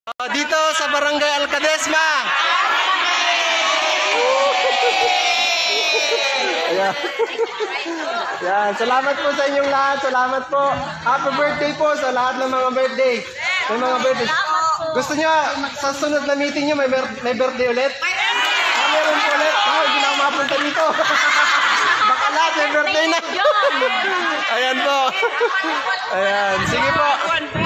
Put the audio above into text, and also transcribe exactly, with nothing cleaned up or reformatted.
Dito sa Barangay Alcadesma. Ayan. Ayan. Salamat po sa inyong lahat. Salamat po. Happy birthday po sa lahat ng mga birthday. May mga birthday. Gusto niyo sa sunod na meeting niyo may, may birthday ulit? Ah, meron po ulit. Ah, hindi na ako mapunta dito. Baka lahat may birthday na. Ayan po. Ayan. Sige po.